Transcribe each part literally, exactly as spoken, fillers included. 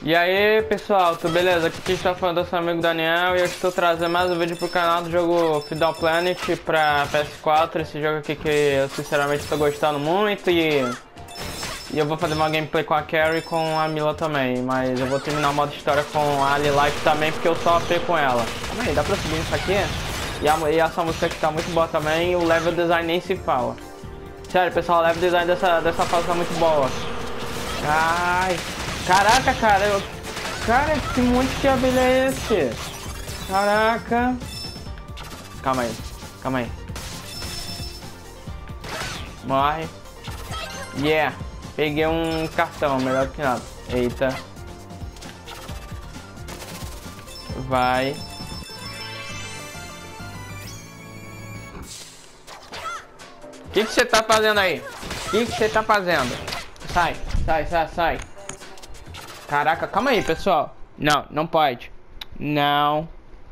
E aí pessoal, tudo beleza? Aqui quem está falando é o seu amigo Daniel e eu estou trazendo mais um vídeo pro canal do jogo Feudal Planet pra P S quatro. Esse jogo aqui que eu sinceramente estou gostando muito e, e eu vou fazer uma gameplay com a Carrie e com a Mila também. Mas eu vou terminar o modo história com a Ali Light também porque eu só A P com ela. Calma aí, dá pra subir isso aqui? E, a, e essa música aqui tá muito boa também e o level design nem se fala. Sério pessoal, o level design dessa, dessa fase tá muito boa. Ai... Caraca, cara, eu... Cara, que monte de abelha é esse? Caraca. Calma aí, calma aí. Morre. Yeah. Peguei um cartão, melhor do que nada. Eita. Vai. O que que você tá fazendo aí? O que que você tá fazendo? Sai, sai, sai, sai. Caraca, calma aí, pessoal. Não, não pode. Não.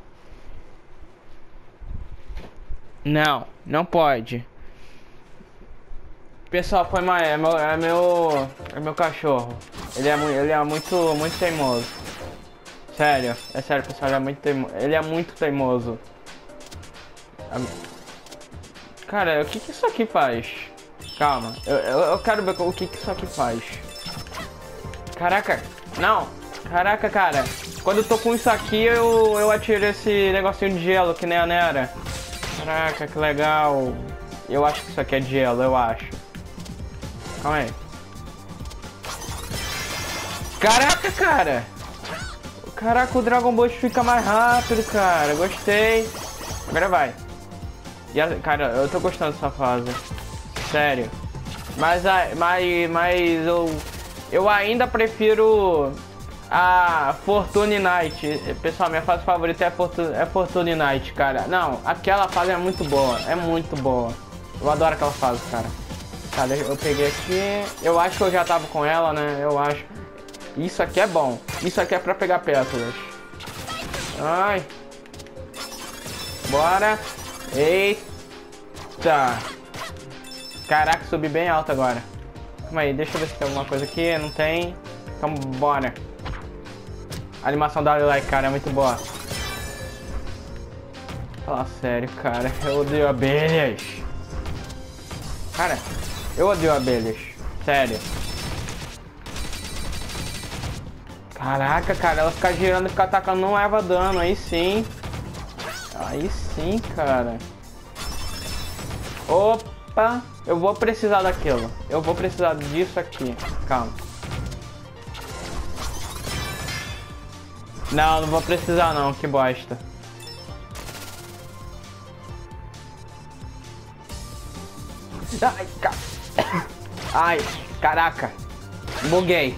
Não, não pode. Pessoal, foi mal. É meu, é meu, é meu cachorro. Ele é, ele é muito, muito teimoso. Sério, é sério, pessoal. Ele é muito teimoso. Ele é muito teimoso. Cara, o que que isso aqui faz? Calma, eu, eu, eu quero ver o que que isso aqui faz. Caraca. Não, caraca, cara. Quando eu tô com isso aqui, eu, eu atiro esse negocinho de gelo, que nem a Nera. Caraca, que legal. Eu acho que isso aqui é de gelo, eu acho. Calma aí. Caraca, cara. Caraca, o Dragon Ball fica mais rápido, cara. Gostei. Agora vai. E a, cara, eu tô gostando dessa fase. Sério. Mas, mas, mas eu... Eu ainda prefiro a Fortune Night. Pessoal, minha fase favorita é Fortune, é Fortune Night, cara. Não, aquela fase é muito boa. É muito boa. Eu adoro aquela fase, cara. Tá, eu peguei aqui. Eu acho que eu já tava com ela, né? Eu acho. Isso aqui é bom. Isso aqui é pra pegar pétalas. Ai. Bora. Eita. Caraca, subi bem alto agora. Calma aí, deixa eu ver se tem alguma coisa aqui. Não tem. Então bora. A animação da Like, cara, é muito boa. Fala sério, cara. Eu odeio abelhas. Cara, eu odeio abelhas. Sério. Caraca, cara, ela fica girando e fica atacando, não leva dano. Aí sim. Aí sim, cara. Opa. Eu vou precisar daquilo. Eu vou precisar disso aqui. Calma. Não, não vou precisar não. Que bosta. Ai, ca... Ai, caraca. Buguei.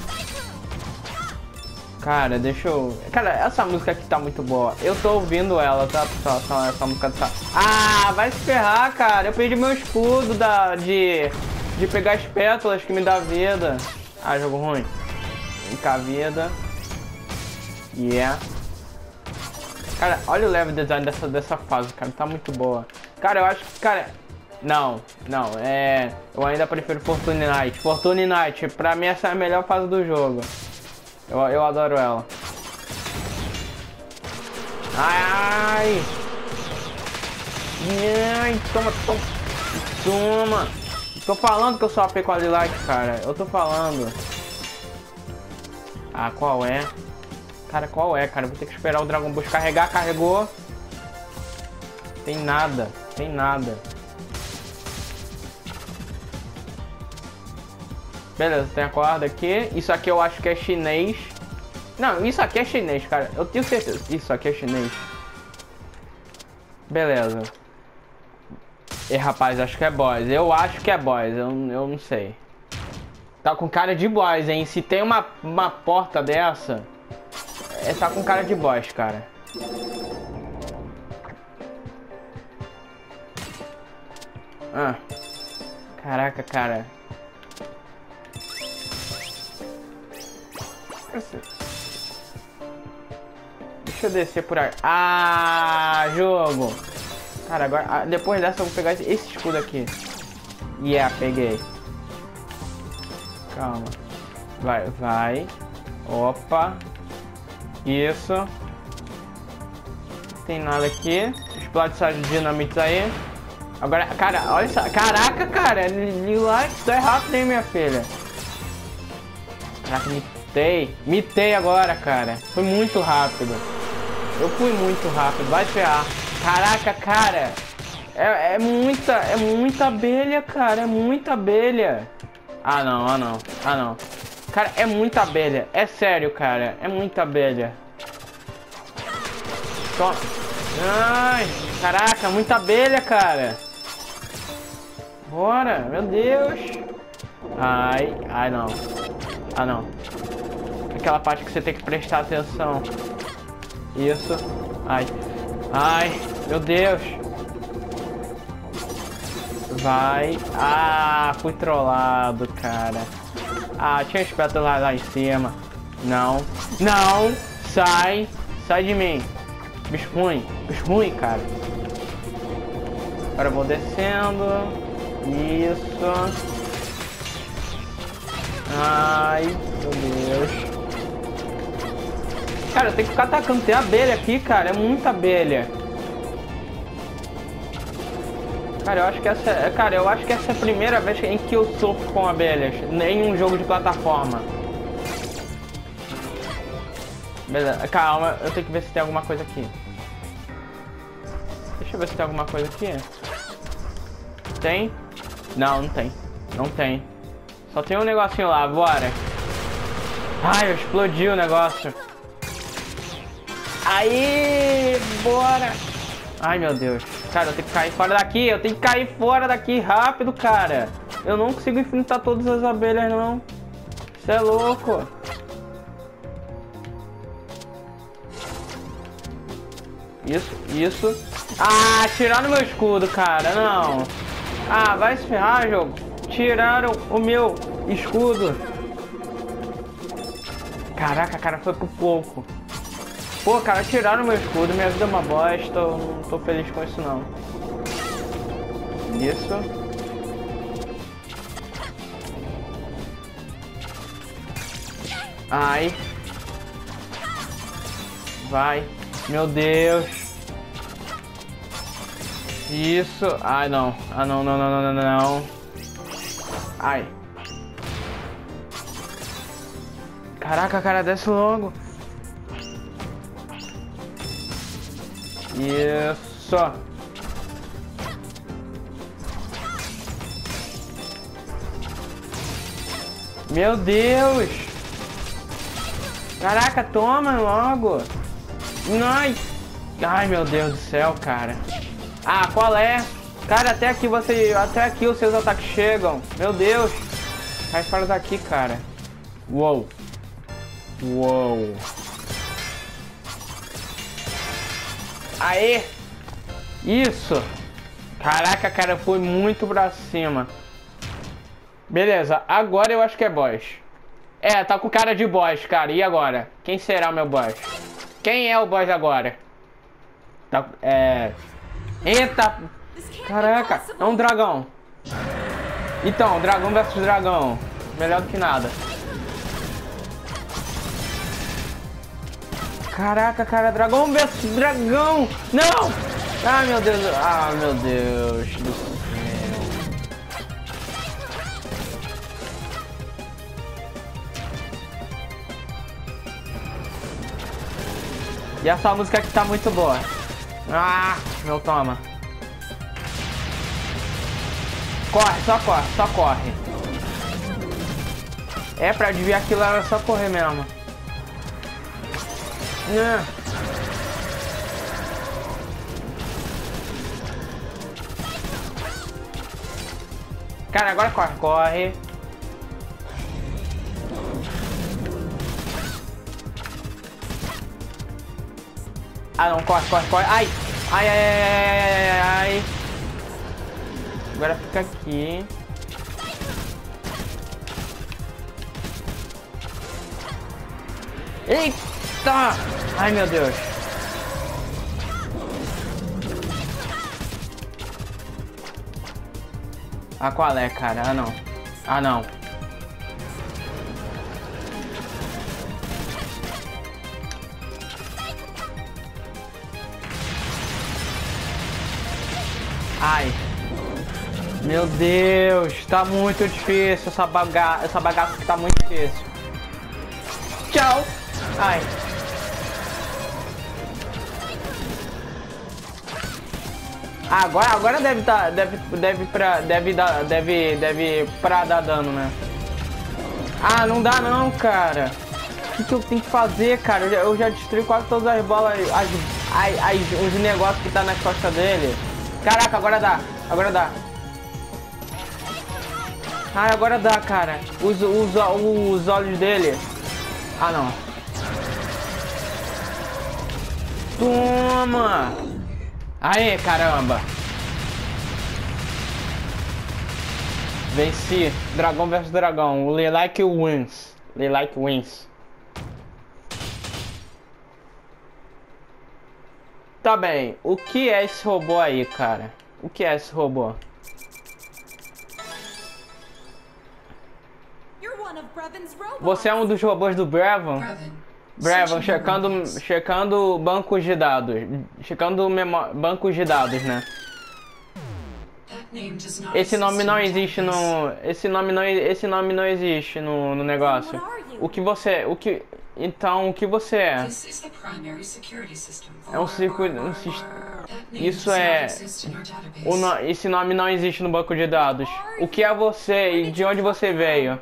Cara, deixa eu... Cara, essa música aqui tá muito boa. Eu tô ouvindo ela, tá, pessoal? Essa, essa música tá... Ah, vai se ferrar, cara. Eu perdi meu escudo da... de... De pegar as pétalas que me dá vida. Ah, jogo ruim. Vem cá, vida. Yeah. Cara, olha o level design dessa, dessa fase, cara. Tá muito boa. Cara, eu acho que, cara... Não, não, é... Eu ainda prefiro Fortune Night. Fortune Night, pra mim essa é a melhor fase do jogo. Eu, eu adoro ela. Ai, ai. Ai, toma, toma. Toma. Tô falando que eu sou A P com a Lilac, cara. Eu tô falando. Ah, qual é? Cara, qual é, cara? Vou ter que esperar o Dragon Ball carregar. Carregou. Tem nada. Tem nada. Beleza, tem a corda aqui. Isso aqui eu acho que é chinês. Não, isso aqui é chinês, cara. Eu tenho certeza. Isso aqui é chinês. Beleza. E rapaz, acho que é boss. Eu acho que é boss. Eu, eu não sei. Tá com cara de boss, hein? Se tem uma, uma porta dessa... É, tá com cara de boss, cara. Ah. Caraca, cara. Deixa eu descer por aí. Ah, jogo. Cara, agora depois dessa eu vou pegar esse escudo aqui. Yeah, peguei. Calma. Vai, vai. Opa. Isso. Não tem nada aqui. Explode essas dinamites aí. Agora, cara, olha só. Caraca, cara. Lila, isso é rápido, hein, minha filha. Caraca, mitei. Mitei agora, cara. Foi muito rápido. Eu fui muito rápido. Vai ferrar. Caraca, cara. É, é muita, é muita abelha, cara. É muita abelha. Ah, não, ah, não. Ah, não. Cara, é muita abelha. É sério, cara. É muita abelha. Toma. Ai, caraca, muita abelha, cara. Bora, meu Deus. Ai, ai, não. Ah, não. Aquela parte que você tem que prestar atenção. Isso. Ai. Ai, meu Deus. Vai. Ah, fui trollado, cara. Ah, tinha esperado lá, lá em cima. Não. Não. Sai. Sai de mim. Bicho ruim. Bicho ruim, cara. Agora eu vou descendo. Isso. Ai, meu Deus. Cara, eu tenho que ficar atacando. Tem abelha aqui, cara. É muita abelha. Cara, eu acho que essa, é, cara, eu acho que essa é a primeira vez em que eu sofro com abelhas em um jogo de plataforma. Beleza, calma, eu tenho que ver se tem alguma coisa aqui. Deixa eu ver se tem alguma coisa aqui. Tem? Não, não tem. Não tem. Só tem um negocinho lá, bora. Ai, explodiu o negócio. Aí, bora. Ai, meu Deus. Cara, eu tenho que cair fora daqui. Eu tenho que cair fora daqui rápido, cara. Eu não consigo enfrentar todas as abelhas, não. Você é louco. Isso, isso. Ah, tiraram meu escudo, cara. Não. Ah, vai se ferrar, jogo. Tiraram o meu escudo. Caraca, cara, foi por pouco. Pô, cara, tiraram meu escudo. Minha vida é uma bosta. Eu não tô feliz com isso, não. Isso. Ai. Vai. Meu Deus. Isso. Ai, não. Ah, não, não, não, não, não, não. Ai. Caraca, cara, desce logo. Isso. Meu Deus. Caraca, toma logo. Ai. Ai, meu Deus do céu, cara. Ah, qual é? Cara, até aqui você... Até aqui os seus ataques chegam. Meu Deus. Sai fora daqui, cara. Uou. Uou. Aê. Isso. Caraca, cara, foi muito pra cima. Beleza, agora eu acho que é boss. É, tá com cara de boss, cara. E agora? Quem será o meu boss? Quem é o boss agora? Tá, é... Eita! Caraca, é um dragão. Então, dragão versus dragão. Melhor do que nada. Caraca, cara, dragão versus dragão. Não! Ah, meu Deus. Ah, meu Deus do céu. E essa música aqui tá muito boa. Ah, meu, toma. Corre, só corre, só corre. É, pra desviar aquilo era só correr mesmo. É. Cara, agora corre, corre. Ah, não, corre, corre, corre. Ai, ai, ai, ai, ai, ai, ai. Agora fica aqui. Eita! Ai, meu Deus. Ah, qual é, cara? Ah, não. Ah, não. Ai. Meu Deus, tá muito difícil essa bagaça, essa bagaça que tá muito difícil. Tchau. Ai. Agora, agora deve tá, deve, deve pra, deve dar, deve, deve pra dar dano, né? Ah, não dá não, cara. O que, que eu tenho que fazer, cara? Eu já, eu já destruí quase todas as bolas, as, as, as, os negócios que tá nas costas dele. Caraca, agora dá, agora dá. Ah, agora dá, cara. Os, os, os olhos dele. Ah, não. Toma! Aê, caramba! Venci. Dragão versus dragão. Lilac wins. Lilac wins. Tá bem. O que é esse robô aí, cara? O que é esse robô? Você é um dos robôs do Brevon? Brevon, checando, checando bancos de dados. Checando memó bancos de dados, né? Esse nome não existe no... Esse nome não, esse nome não existe no, no negócio. O que você... O que... Então, o que você é? É um circuito... Um, isso é... O no, esse nome não existe no banco de dados. O que é você e de onde você veio?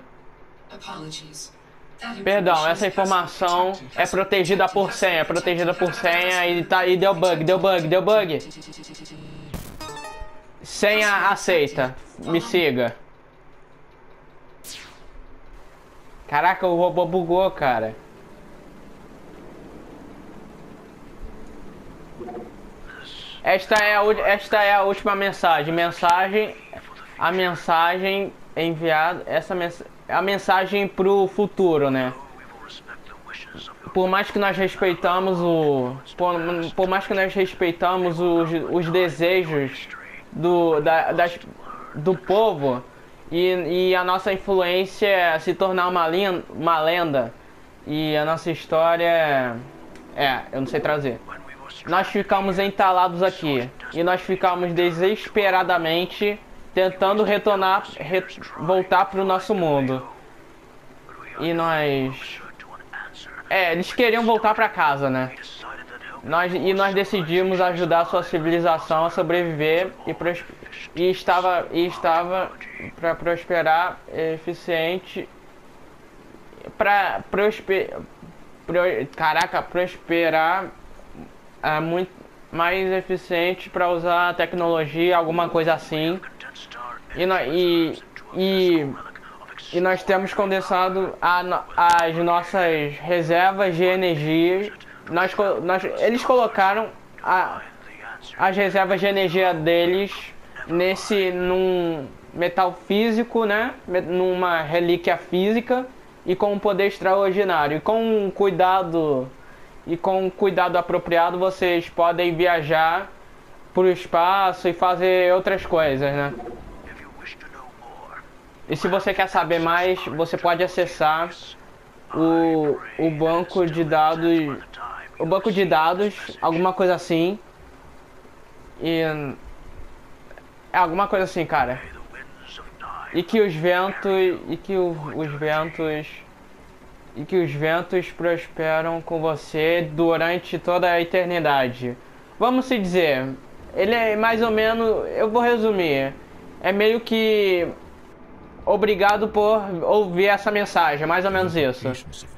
Perdão, essa informação é protegida por senha, é protegida por senha e, tá, e deu bug, deu bug, deu bug. Senha aceita, me siga. Caraca, o robô bugou, cara. Esta é a, esta é a última mensagem, mensagem, a mensagem enviada, essa mensagem... A mensagem pro futuro, né? Por mais que nós respeitamos o... Por, por mais que nós respeitamos os, os desejos do, da, das, do povo e, e a nossa influência é se tornar uma, lin, uma lenda e a nossa história... É, eu não sei trazer. Nós ficamos entalados aqui e nós ficamos desesperadamente... tentando retornar, re, voltar para o nosso mundo. E nós... É, eles queriam voltar para casa, né? Nós, e nós decidimos ajudar a sua civilização a sobreviver e, pros, e estava e estava para prosperar eficiente para prosper, pro, caraca, prosperar é, muito mais eficiente para usar a tecnologia, alguma coisa assim. E, no, e, e, e nós temos condensado a, as nossas reservas de energia. Nós, nós, eles colocaram a, as reservas de energia deles nesse num metal físico, né? Numa relíquia física e com um poder extraordinário. E com cuidado e com cuidado apropriado vocês podem viajar para o espaço e fazer outras coisas, né? E se você quer saber mais, você pode acessar o, o banco de dados, o banco de dados, alguma coisa assim. E é alguma coisa assim, cara. E que os ventos, e que o, os ventos, e que os ventos prosperam com você durante toda a eternidade. Vamos se dizer, ele é mais ou menos, eu vou resumir, é meio que obrigado por ouvir essa mensagem, mais ou menos isso.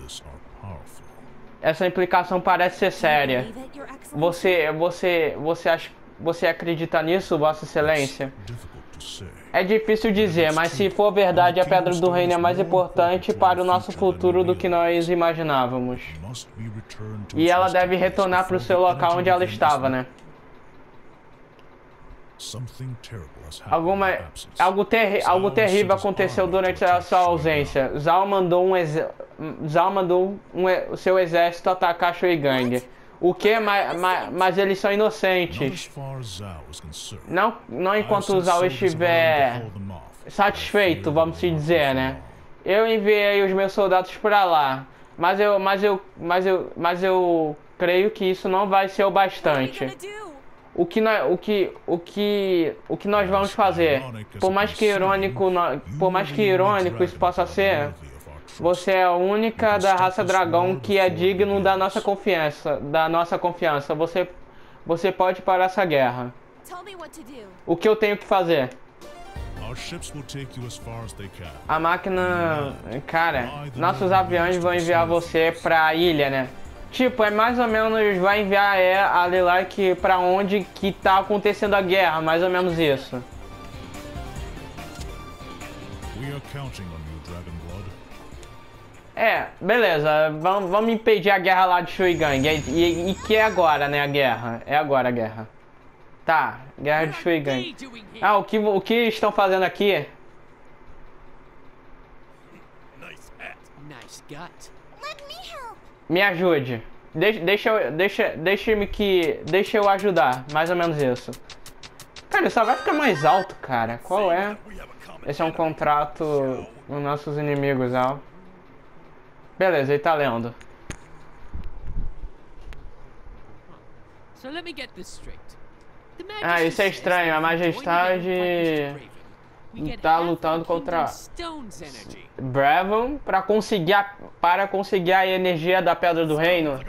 Essa implicação parece ser séria. Você, você, você acha, você acredita nisso, Vossa Excelência? É difícil dizer, mas se for verdade, a Pedra do Reino é mais importante para o nosso futuro do que nós imaginávamos. E ela deve retornar para o seu local onde ela estava, né? Alguma, algo, ter, algo terrível aconteceu durante a sua ausência. Zal mandou, um ex, Zal mandou um, o seu exército atacar Shuigang. O que? Mas, mas, mas eles são inocentes. Não, não enquanto o Zal estiver satisfeito, vamos se dizer, né? Eu enviei os meus soldados para lá, mas eu, mas eu, mas eu, mas eu creio que isso não vai ser o bastante. O que, nós, o, que, o, que, o que nós vamos fazer, por mais que irônico, por mais que irônico isso possa ser, você é a única da raça dragão que é digno da nossa confiança, da nossa confiança. Você, você pode parar essa guerra. O que eu tenho que fazer? A máquina, cara, nossos aviões vão enviar você pra ilha, né? Tipo, é mais ou menos, vai enviar é, a Lilac pra onde que tá acontecendo a guerra, mais ou menos isso. É, beleza, vamos, vamos impedir a guerra lá de Shuigang. E, e, e que é agora, né, a guerra? É agora a guerra. Tá, guerra de Shuigang. Ah, o que, o que estão fazendo aqui? Me ajude. Deixa, deixa, eu- deixa, deixa-me que, deixa eu ajudar, mais ou menos isso. Cara, ele só vai ficar mais alto, cara. Qual é? Esse é um contrato com nossos inimigos, ó. Beleza, ele tá lendo. Ah, isso é estranho. A Majestade tá lutando contra Bravon para conseguir a, para conseguir a energia da Pedra do Reino.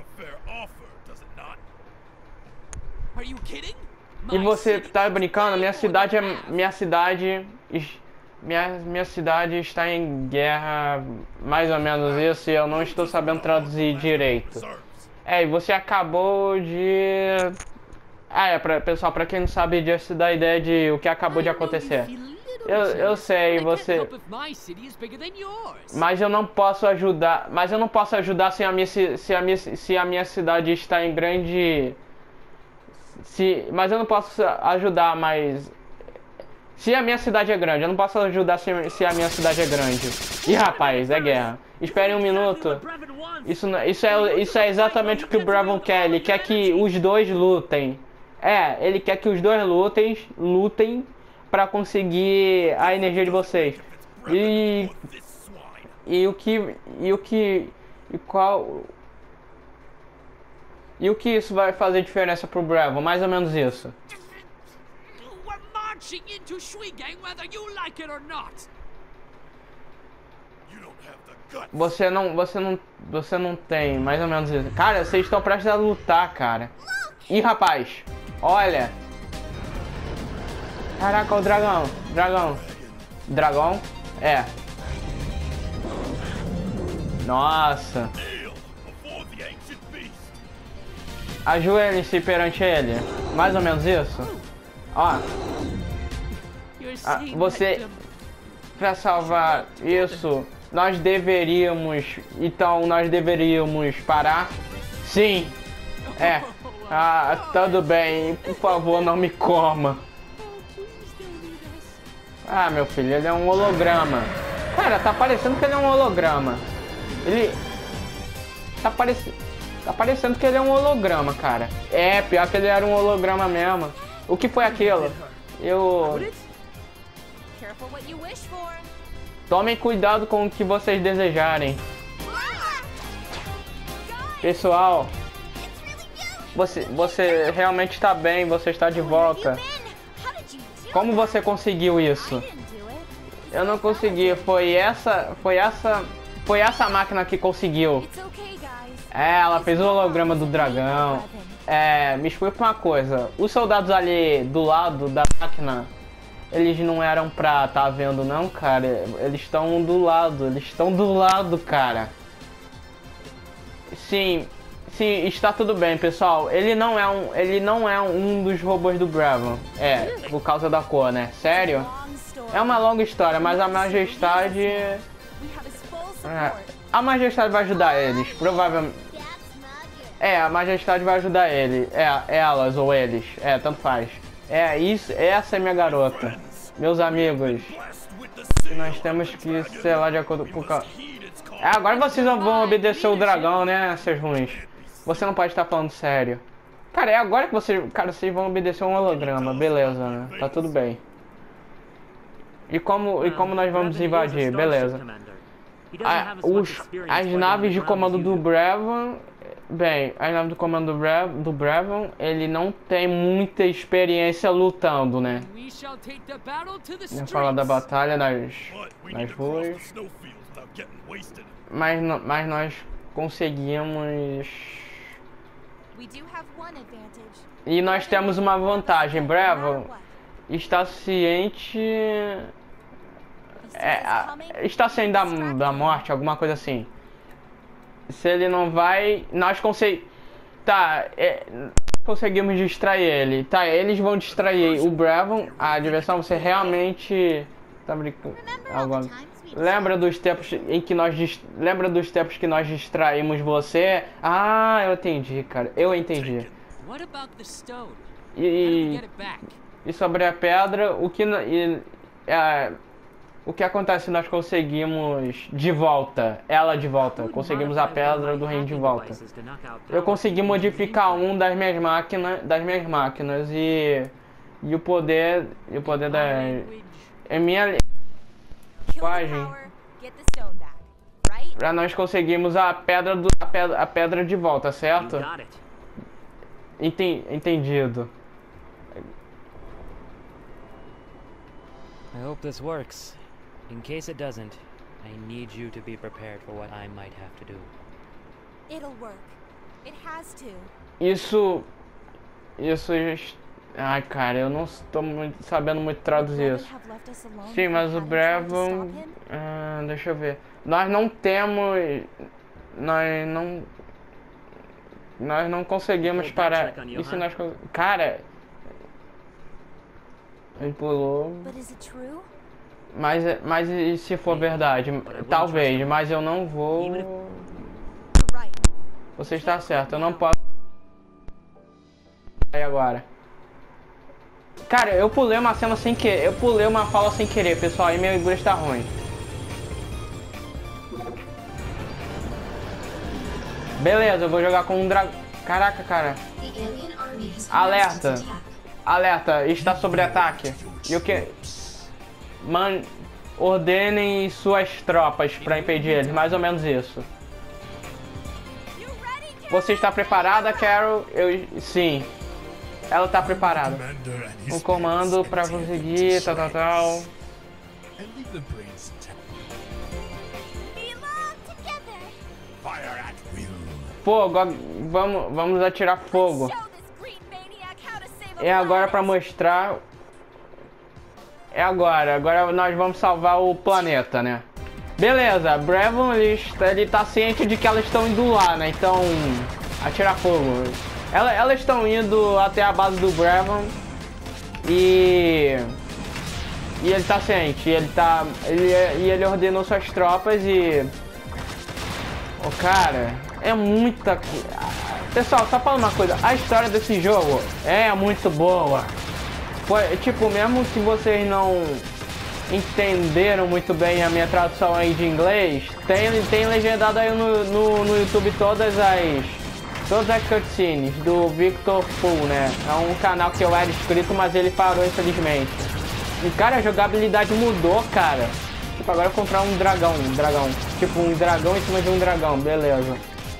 E você tá brincando? Minha cidade é minha cidade minha minha cidade está em guerra, mais ou menos isso, e eu não estou sabendo traduzir direito. É, e você acabou de Ah, é, pra, pessoal, pra quem não sabe disso, dá ideia de o que acabou de acontecer. Eu, eu sei, você... Mas eu não posso ajudar... Mas eu não posso ajudar se a minha, se a minha, se a minha cidade está em grande... Se, mas eu não posso ajudar, mas... Se a minha cidade é grande, eu não posso ajudar se, se a minha cidade é grande. Ih, rapaz, é guerra. Espere um minuto. Isso, isso, é, isso é exatamente o que o Bravon quer. Ele quer que os dois lutem. É, ele quer que os dois lutem, lutem pra conseguir a energia de vocês. E e o que e o que e qual e o que isso vai fazer diferença pro Bravon? Mais ou menos isso. Você não, você não, você não tem, mais ou menos isso. Cara, vocês estão prestes a lutar, cara. Ih, rapaz. Olha. Caraca, o dragão. Dragão. Dragão? É. Nossa. Ajoelhe-se perante ele. Mais ou menos isso. Ó. Ah, você... Pra salvar isso, nós deveríamos... Então, nós deveríamos parar? Sim. É. Ah, tudo bem. Por favor, não me coma. Ah, meu filho, ele é um holograma. Cara, tá parecendo que ele é um holograma. Ele... Tá parecendo... Tá parecendo que ele é um holograma, cara. É, pior que ele era um holograma mesmo. O que foi aquilo? Eu... Tomem cuidado com o que vocês desejarem. Pessoal... Você, você realmente está bem, você está de volta. Como você conseguiu isso? Eu não consegui, foi essa, foi essa, foi essa máquina que conseguiu. É, ela fez o holograma do dragão. É, me explica uma coisa, os soldados ali do lado da máquina, eles não eram pra tá vendo não, cara, eles estão do lado, eles estão do lado, cara. Sim. Sim, está tudo bem, pessoal. Ele não é um, ele não é um dos robôs do Bravon. É, por causa da cor, né? Sério? É uma longa história, mas a Majestade... É, a Majestade vai ajudar eles, provavelmente. É, a Majestade vai ajudar ele. É, elas ou eles. É, tanto faz. É, isso, essa é minha garota. Meus amigos. Nós temos que, sei lá, de acordo com... É, agora vocês vão obedecer o dragão, né, seus ruins. Você não pode estar falando sério. Cara, é agora que vocês... Cara, vocês vão obedecer um holograma. Beleza, né? Tá tudo bem. E como, e como nós vamos invadir? Beleza. A, os, as naves de comando do Bravon... Bem, a nave do comando do, Bra do Brevon, ele não tem muita experiência lutando, né? Vamos falar da batalha nas, nas ruas. Mas, mas nós conseguimos... E nós temos uma vantagem. Brevon está ciente... É, está ciente da, da morte, alguma coisa assim. Se ele não vai, nós conseguimos... Tá, é, conseguimos distrair ele. Tá, eles vão distrair o Brevon, a diversão. Você realmente... Tá brincando? Agora, lembra dos tempos em que nós... Dist... Lembra dos tempos que nós distraímos você? Ah, eu entendi, cara. Eu entendi. E... E sobre a pedra, o que... E, é, o que acontece se nós conseguimos de volta, ela de volta, conseguimos a pedra do reino de volta. Eu consegui modificar um das minhas máquinas, das minhas máquinas e e o poder, e o poder da é minha linguagem. Para nós conseguirmos a pedra do a pedra, a pedra de volta, certo? Enten, entendido. I hope this works. In case it doesn't, I need you to be prepared for what I might have to do. It'll work. It has to. Isso... Isso... Ai, cara, eu não estou muito, sabendo muito traduzir isso. Sim, mas o Brevon... Ah, deixa eu ver. Nós não temos... Nós não... Nós não conseguimos parar... E se nós... Cara... Ele pulou... Mas, mas e se for verdade? Talvez, mas eu não vou... Você está certo, eu não posso... Aí agora. Cara, eu pulei uma cena sem querer. Eu pulei uma fala sem querer, pessoal, e meu inglês tá ruim. Beleza, eu vou jogar com um dragão. Caraca, cara. Alerta. Alerta, está sob ataque. E o que... Man, ordenem suas tropas para impedir eles, mais ou menos isso. Você está preparada, Carol? Eu, sim. Ela está preparada. Um comando para conseguir, tal, tal, tal. Fogo, vamos, vamos atirar fogo. É agora para mostrar... É agora, agora nós vamos salvar o planeta, né? Beleza, Brevon, ele, ele tá ciente de que elas estão indo lá, né? Então, atirar fogo. Ela, elas estão indo até a base do Brevon e... E ele tá ciente, ele tá... Ele, e ele ordenou suas tropas e... Oh, cara, é muita... Pessoal, só falando uma coisa, a história desse jogo é muito boa. Foi, tipo, mesmo que vocês não entenderam muito bem a minha tradução aí de inglês, tem, tem legendado aí no, no, no YouTube todas as todas as cutscenes do Victor Full, né? É um canal que eu era inscrito, mas ele parou infelizmente. E cara, a jogabilidade mudou, cara. Tipo, agora eu vou comprar um dragão, um dragão. Tipo, um dragão em cima de um dragão, beleza.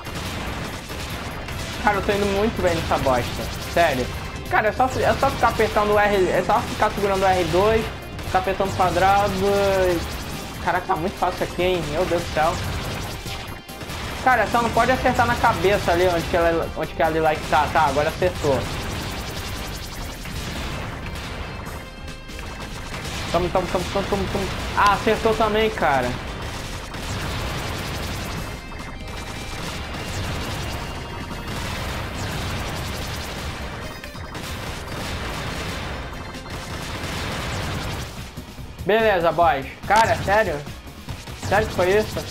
Cara, eu tô indo muito bem nessa bosta, sério. Cara, é só, é só ficar apertando o R, é só ficar segurando o R dois, ficar apertando o quadrado. Caraca, tá muito fácil aqui, hein? Meu Deus do céu. Cara, só não pode acertar na cabeça ali, onde que ela, onde que ela like tá. Tá, agora acertou. Toma, toma, toma, toma, toma, toma. Ah, acertou também, cara. Beleza, boys. Cara, sério? Sério que foi isso?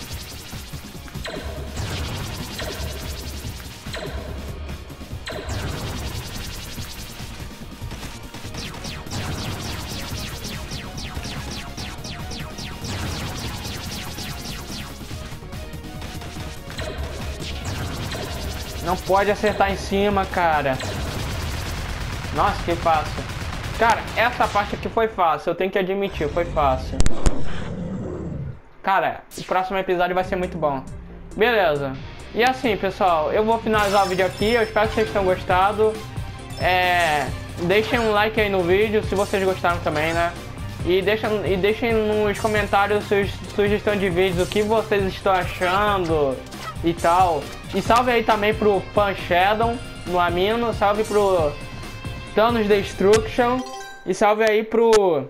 Não pode acertar em cima, cara. Nossa, que fácil. Cara, essa parte aqui foi fácil, eu tenho que admitir, foi fácil. Cara, o próximo episódio vai ser muito bom. Beleza. E assim, pessoal, eu vou finalizar o vídeo aqui. Eu espero que vocês tenham gostado. É, deixem um like aí no vídeo, se vocês gostaram também, né? E deixem, e deixem nos comentários suas sugestões de vídeos, o que vocês estão achando e tal. E salve aí também pro Pan Shadow no Amino, salve pro Thanos Destruction. E salve aí pro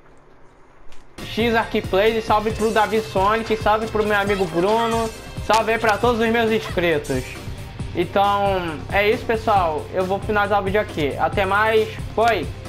X Arquiplays, e salve pro Davi Sonic, salve pro meu amigo Bruno, salve aí pra todos os meus inscritos. Então, é isso, pessoal. Eu vou finalizar o vídeo aqui. Até mais. Foi!